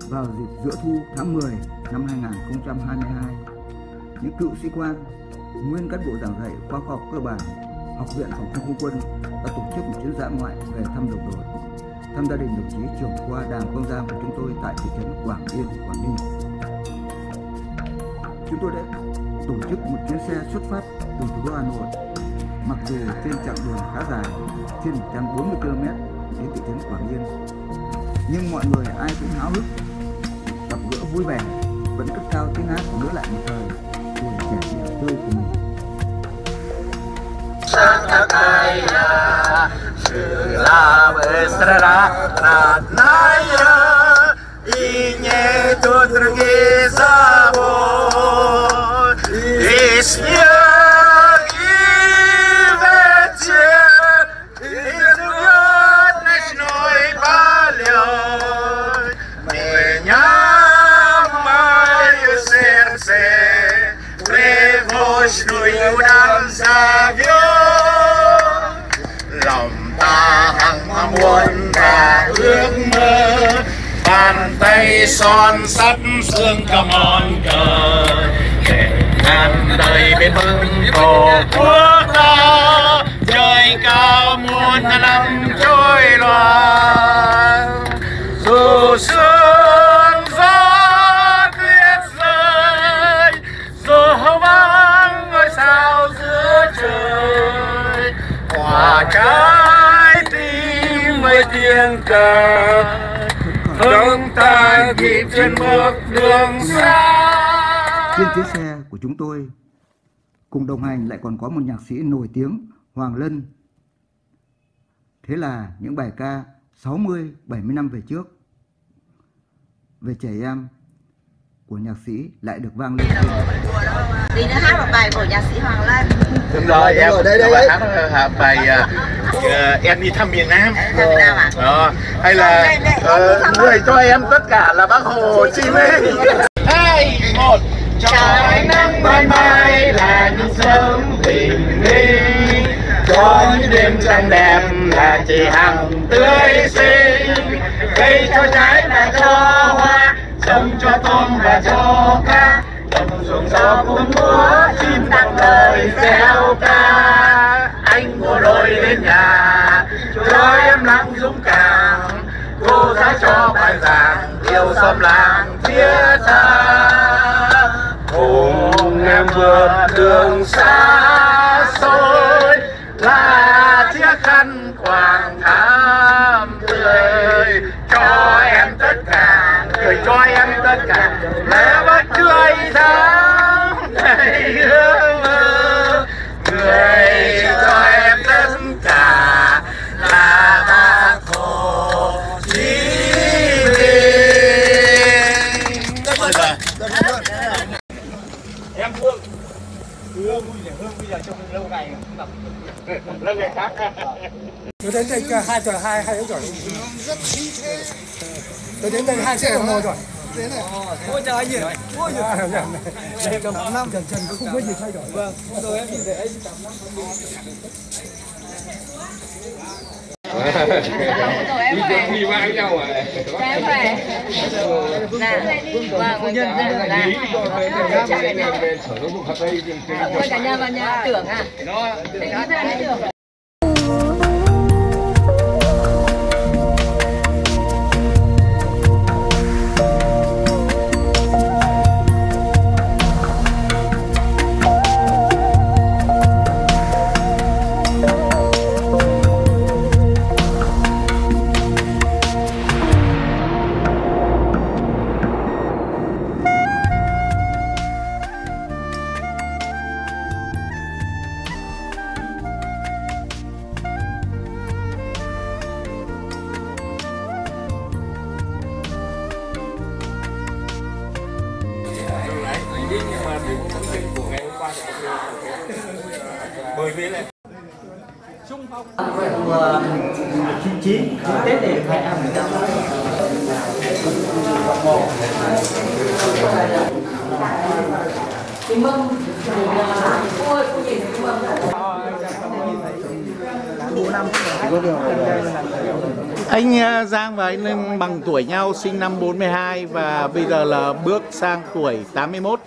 vào dịp giữa thu tháng 10 năm 2022, những cựu sĩ quan, nguyên cán bộ giảng dạy khoa học cơ bản Học viện Phòng không Không quân đã tổ chức một chuyến dã ngoại về thăm đồng đội, thăm gia đình đồng chí trưởng khoa Đảng Quang Giang của chúng tôi tại thị trấn Quảng Yên, Quảng Ninh. Chúng tôi đã tổ chức một chuyến xe xuất phát từ thủ đô Hà Nội, mặc dù trên chặng đường khá dài, trên 140 km đến thị trấn Quảng Yên, nhưng mọi người ai cũng háo hức, gặp gỡ vui vẻ, vẫn cất cao tiếng hát nhớ lại một thời tuổi trẻ đẹp tươi của mình. Какая жила быстро родная, и нету других забот, и снег, и ветер, и идет ночной полет. Меня мое сердце тревожную нам зовет. Lòng ta hằng muốn và ước mơ, bàn tay son sắt dương cầm on cờ, để ngàn đời bên vững tổ quốc ta, trời cao muôn năm trôi loạn. Dù sương gió tuyết rơi, dù vắng ngôi sao giữa trời, hòa trái tim với tiếng cờ, chúng ta kịp trên bước đường xa. Trên chuyến xe của chúng tôi cùng đồng hành lại còn có một nhạc sĩ nổi tiếng, Hoàng Lân. Thế là những bài ca 60-70 năm về trước, về trẻ em của nhạc sĩ lại được vang lên. Đi nữa hát một bài của nhạc sĩ Hoàng Lân. Đúng rồi, em hát bài Em đi thăm miền Nam. Hay là người cho em tất cả là Bác Hồ Chí Minh. 2, 1. Cho ánh nắng mãi mãi là những sớm bình minh, cho những đêm trăng đẹp là chỉ hằng tươi xinh, cây cho trái là cho hoa, trồng cho tôm và cho cá, đồng ruộng gió cuốn múa, chim đặng lời reo ca. Anh bộ đội lên nhà cho em lắng dũng cảm, cô giáo cho bài giảng yêu xóm làng phía xa. Cùng em vượt đường xa xôi là chiếc khăn quàng thắm tươi, cho em tất cả, người cho em tất cả, mẹ bất tươi sáng đầy ước mơ, người cho em tất cả là Bác Hồ Chí Minh. Em Hương bây giờ trong lâu ngày không gặp lâu ngày khác. Tôi đến đây 2 tuổi 2 tuổi. Rất khí thế. Tôi đến đây 2 đồng hồ rồi. Ôi trời anh nhỉ. Ôi trời. Cầm năm Trần không có gì thay đổi. Vâng. Rồi em nhìn thấy anh cầm năm. Đi chơi đi với nhau à? Em phải. Dạ. Vâng, về sở giáo dục ở đây. Cả nhà vào nhà tưởng à? Nó tưởng. Nhưng mà đến thông tin của ngày hôm qua bởi vì là Trung Phong 99 Tết để hai em người ta cái mâm ôi cô nhìn cái mâm có điều Anh Giang và anh Linh bằng tuổi nhau, sinh năm 42 và bây giờ là bước sang tuổi 81.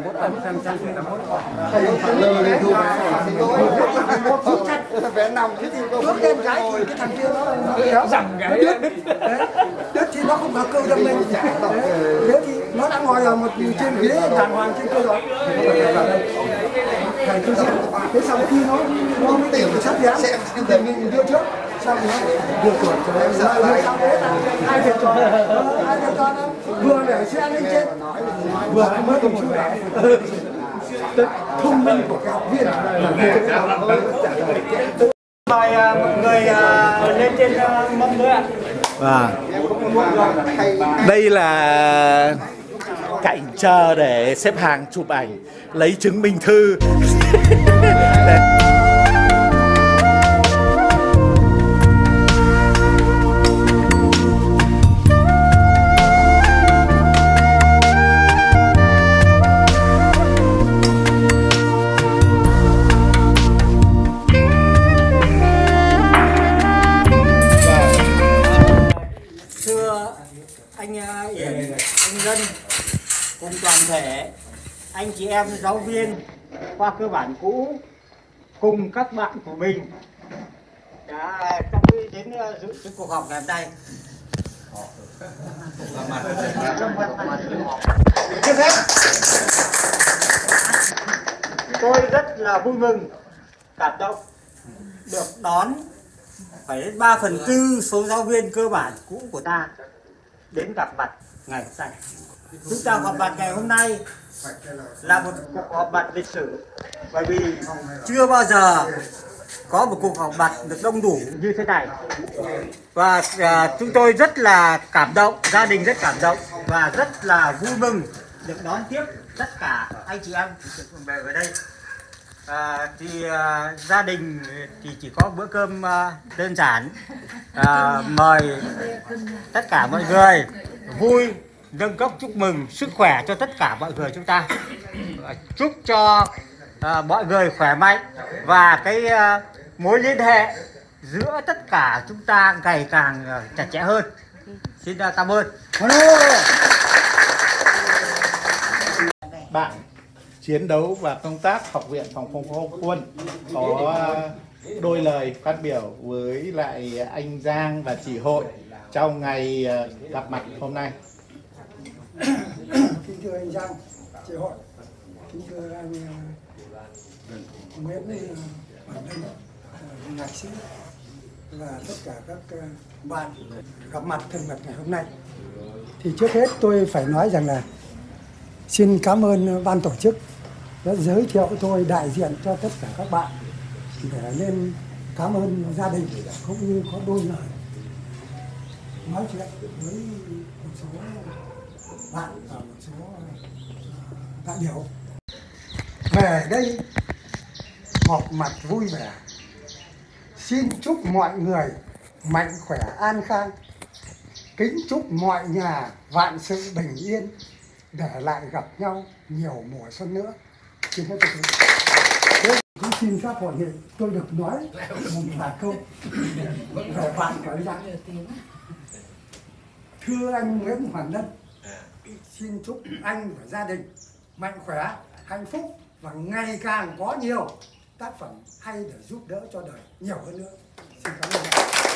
Vé nằm thế thì bước lên cái thì cái thằng kia nó kéo rằng cái đứt thì nó không có cơ đâm lên. Thế thì nó đã ngồi ở một trên ghế đàng hoàng trên cơ rồi. Thầy cứ xem. Thế sau khi nó mới tìm được sắp dáng thì mình đưa trước. Xong nó vừa chuẩn cho em sợ lại. Hai việc cho hai việc con vừa để xe lên trên vừa mới cùng chú đại. Thông minh của các học viên mời mọi người lên trên mâm nữa ạ. Đây là cảnh chờ để xếp hàng chụp ảnh lấy chứng minh thư. Anh Yển, anh Dân cùng toàn thể anh chị em giáo viên khoa cơ bản cũ cùng các bạn của mình đã trong khi đến dự cái cuộc họp ngày hôm nay. Trước hết tôi rất là vui mừng, cảm động được đón phải đến 3/4 số giáo viên cơ bản cũ của ta đến gặp mặt ngày hôm nay. Chúng ta họp mặt ngày hôm nay là một cuộc họp mặt lịch sử, bởi vì chưa bao giờ có một cuộc họp mặt được đông đủ như thế này. Và chúng tôi rất là cảm động, gia đình rất cảm động và rất là vui mừng được đón tiếp tất cả anh chị em về ở đây. Gia đình thì chỉ có bữa cơm đơn giản, mời tất cả mọi người vui nâng cốc chúc mừng sức khỏe cho tất cả mọi người chúng ta, chúc cho mọi người khỏe mạnh và cái mối liên hệ giữa tất cả chúng ta ngày càng chặt chẽ hơn. Xin cảm ơn. Bạn chiến đấu và công tác Học viện Phòng không quân có đôi lời phát biểu với lại anh Giang và chị Hội trong ngày gặp mặt hôm nay. Kính thưa anh Giang, chị Hội, kính thưa anh Nguyễn Bản Linh, nhạc sĩ và tất cả các bạn gặp mặt thường nhật ngày hôm nay. Thì trước hết tôi phải nói rằng là xin cảm ơn ban tổ chức đã giới thiệu tôi đại diện cho tất cả các bạn để lên cảm ơn gia đình cũng như có đôi lời nói chuyện với một số bạn và một số đại biểu về đây họp mặt vui vẻ. Xin chúc mọi người mạnh khỏe an khang, kính chúc mọi nhà vạn sự bình yên, để lại gặp nhau nhiều mùa xuân nữa. Xin hết cũng xin các hội nghị tôi được nói một vài câu về bạn của anh Giang. Thưa anh Nguyễn Hoàn Lân, xin chúc anh và gia đình mạnh khỏe, hạnh phúc và ngày càng có nhiều tác phẩm hay để giúp đỡ cho đời nhiều hơn nữa. Xin cảm ơn.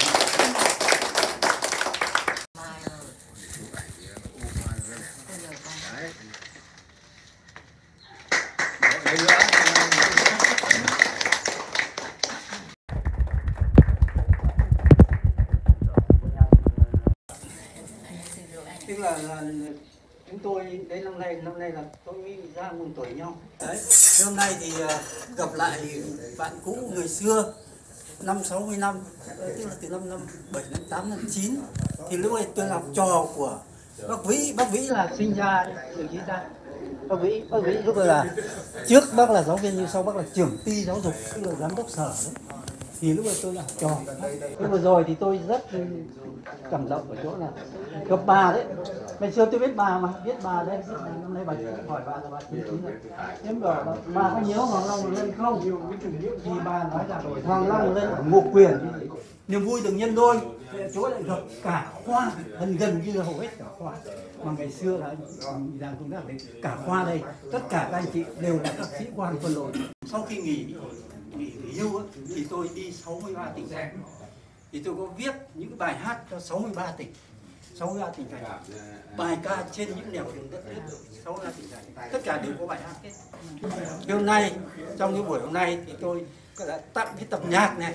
Tức là chúng tôi đến năm nay là tôi mới ra một tuổi nhau. Đấy, hôm nay thì gặp lại bạn cũ người xưa năm 60 năm, tức là từ năm 7 đến 8 năm 9 thì lúc ấy tôi làm trò của bác Vĩ là sinh ra từ gì ra. Bác Vĩ lúc là trước bác là giáo viên nhưng sau bác là trưởng ty giáo dục, tức là giám đốc sở đấy. Thì lúc ấy tôi là trò. Nhưng vừa rồi thì tôi rất cảm động ở chỗ là gặp bà đấy. Ngày xưa tôi biết bà mà, biết bà đây, năm nay bà hỏi bà là bà 99 rồi. Nhưng mà bà có nhớ Hoàng Long lên không? Thì bà nói là Hoàng Long lên ở Ngô Quyền, niềm vui được nhân đôi. chỗ lại gặp cả khoa, gần như hầu hết cả khoa. Mà ngày xưa là đang công tác đấy, cả khoa đây, tất cả các anh chị đều là các sĩ quan quân đội. Sau khi nghỉ hưu thì tôi đi 63 tỉnh thành. Thì tôi có viết những bài hát cho 63 tỉnh thành, bài ca trên những nẻo đường đất nước 63 tỉnh thành, tất cả đều có bài hát hết. Hôm nay trong cái buổi hôm nay thì tôi đã tặng cái tập nhạc này,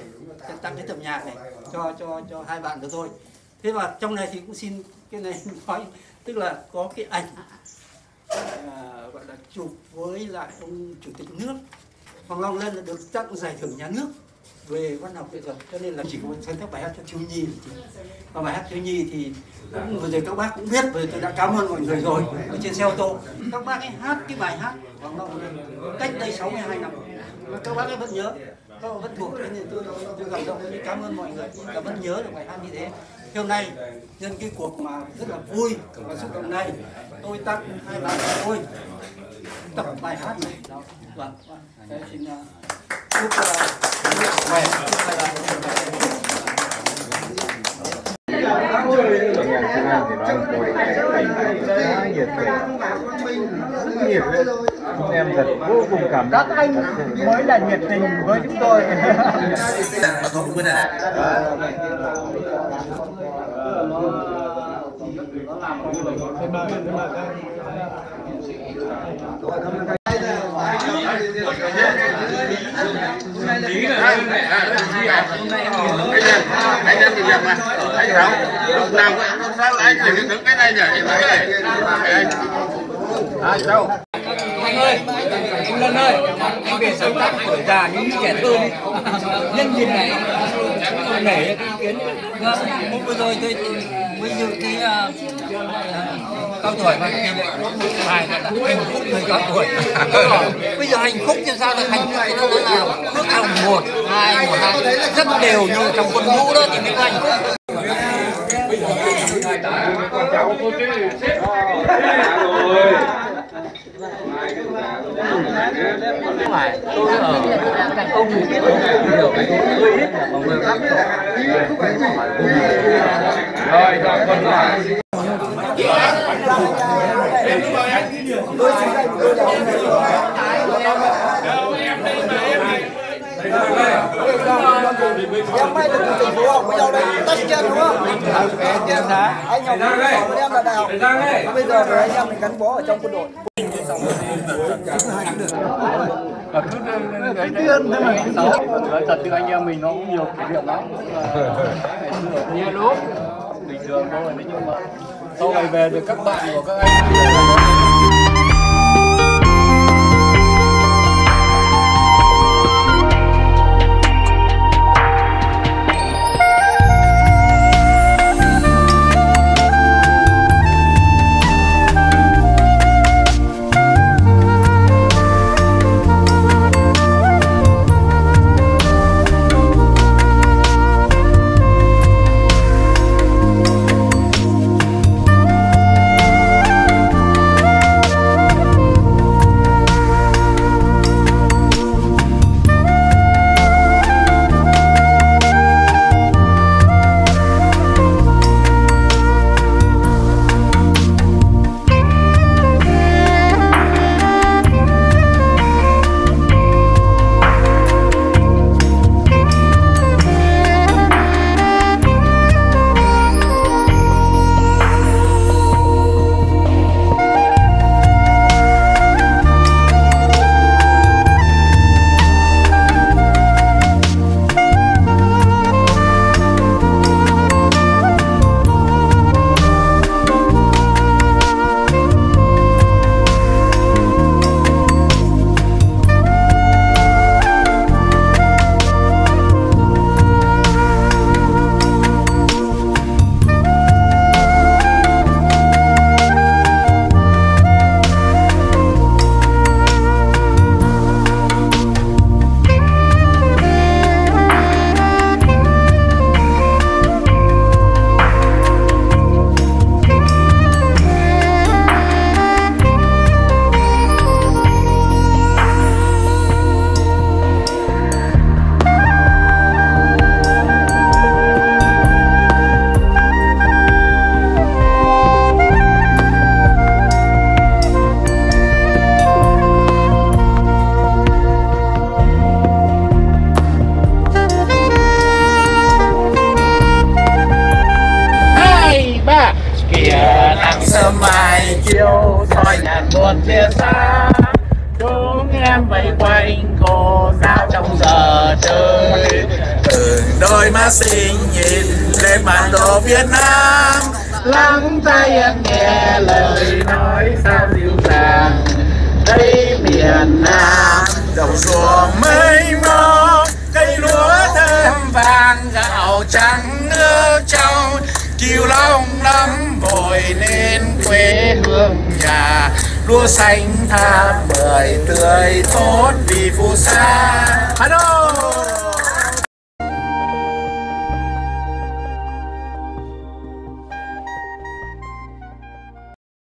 cho hai bạn của tôi. Thế và trong này thì cũng xin cái này nói, tức là có cái ảnh gọi là chụp với lại ông chủ tịch nước Hoàng Long Lân là được tặng giải thưởng nhà nước về văn học nghệ thuật, cho nên là chỉ có sáng tác bài hát cho thiếu nhi. Và bài hát thiếu nhi thì vừa rồi các bác cũng biết, vừa tôi đã cảm ơn mọi người rồi ở trên xe ô tô. Các bác ấy hát cái bài hát Hoàng Long Lân cách đây 62 năm và các bác ấy vẫn nhớ, các bác vẫn thuộc, nên tôi cảm động, cảm ơn mọi người đã vẫn nhớ được bài hát như thế. Hôm nay nhân cái cuộc mà rất là vui và xúc động này, tôi tặng hai bạn của tôi tập bài hát này. Vâng, xin chúc khỏe, chúc hai bạn em thật vô cùng cảm động. các anh mới là nhiệt tình với chúng tôi. Anh em thì việc mà anh Sáu lúc nào cũng sao anh phải đứng cái này nhỉ, em thấy này anh đâu Anh ơi, anh Lân ơi, anh về sáng tác tuổi già những trẻ thơ đi. Nhân dịp này nể cái ý kiến. Hôm vừa rồi tôi mới dự cái cao tuổi và kỷ niệm bài là hạnh phúc người cao tuổi. Bây giờ hạnh phúc thì sao là hạnh phúc nó là bước nào 1, 2, rất đều như trong quân ngũ đó thì mới có hạnh phúc. Cháu có cái xếp rồi. Phải, tôi ở cạnh ông thì biết nhiều cái tôi ít mọi người khác Rồi, còn lại Em may được thành phố học với nhau đây, tất nhiên đúng không? Anh học với em là đại học, bây giờ với anh em mình gắn bó ở trong quân đội. Nói thật thì anh em mình nó cũng nhiều kỷ niệm lắm. Nhiều lúc bình thường thôi, nhưng mà sau này về được các bạn của các anh kìa nắng sớm mai chiều soi nhàn buồn chia xa. Chúng em vây quanh cô giáo trong giờ chơi. Từ đôi mắt xinh nhìn lên bản đồ Việt Nam, lắng tai em nghe lời nói sao dịu dàng. Đây miền Nam đồng ruộng mênh mông, cây lúa thơm vàng, gạo trắng nước trong, kiều long lắm vội nên quê hương nhà. Lúa xanh thắm bưởi tươi tốt vì phù sa. Hà Nội.